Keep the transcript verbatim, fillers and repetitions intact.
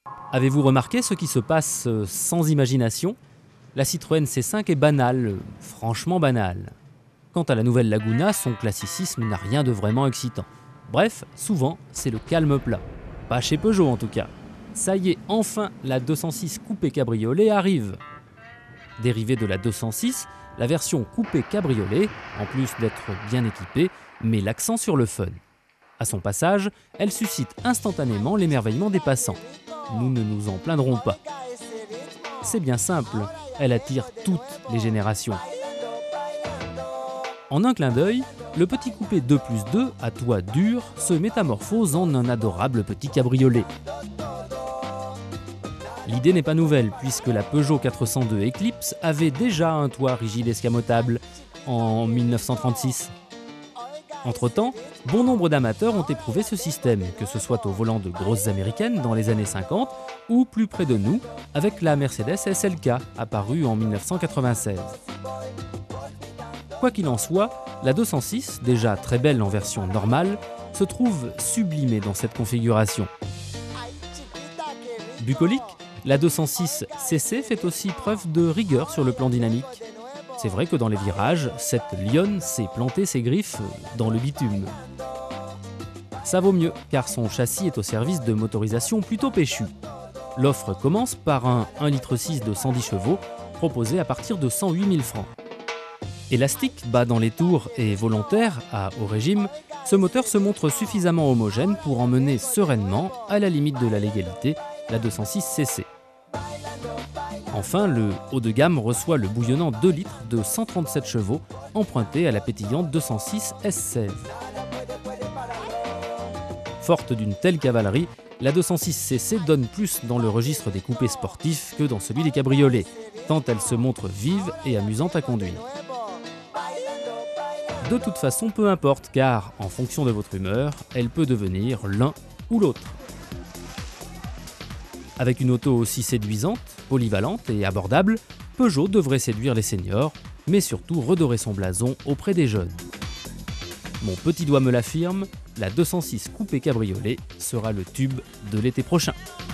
Avez-vous remarqué ce qui se passe euh, sans imagination? La Citroën C cinq est banale, euh, franchement banale. Quant à la nouvelle Laguna, son classicisme n'a rien de vraiment excitant. Bref, souvent, c'est le calme plat. Pas chez Peugeot en tout cas. Ça y est, enfin, la deux cent six Coupé Cabriolet arrive. Dérivée de la deux cent six, la version Coupé Cabriolet, en plus d'être bien équipée, met l'accent sur le fun. À son passage, elle suscite instantanément l'émerveillement des passants. Nous ne nous en plaindrons pas. C'est bien simple, elle attire toutes les générations. En un clin d'œil, le petit coupé deux plus deux à toit dur se métamorphose en un adorable petit cabriolet. L'idée n'est pas nouvelle puisque la Peugeot quatre cent deux Eclipse avait déjà un toit rigide escamotable en mille neuf cent trente-six. Entre-temps, bon nombre d'amateurs ont éprouvé ce système, que ce soit au volant de grosses américaines dans les années cinquante ou plus près de nous avec la Mercedes S L K apparue en mille neuf cent quatre-vingt-seize. Quoi qu'il en soit, la deux cent six, déjà très belle en version normale, se trouve sublimée dans cette configuration. Bucolique, la deux cent six C C fait aussi preuve de rigueur sur le plan dynamique. C'est vrai que dans les virages, cette lionne sait planter ses griffes dans le bitume. Ça vaut mieux, car son châssis est au service de motorisation plutôt péchue. L'offre commence par un un virgule six litres de cent dix chevaux, proposé à partir de cent huit mille francs. Élastique, bas dans les tours et volontaire à haut régime, ce moteur se montre suffisamment homogène pour emmener sereinement, à la limite de la légalité, la deux cent six C C. Enfin, le haut de gamme reçoit le bouillonnant deux litres de cent trente-sept chevaux, emprunté à la pétillante deux cent six S seize. Forte d'une telle cavalerie, la deux cent six C C donne plus dans le registre des coupés sportifs que dans celui des cabriolets, tant elle se montre vive et amusante à conduire. De toute façon, peu importe, car, en fonction de votre humeur, elle peut devenir l'un ou l'autre. Avec une auto aussi séduisante, polyvalente et abordable, Peugeot devrait séduire les seniors, mais surtout redorer son blason auprès des jeunes. Mon petit doigt me l'affirme, la deux cent six Coupé Cabriolet sera le tube de l'été prochain.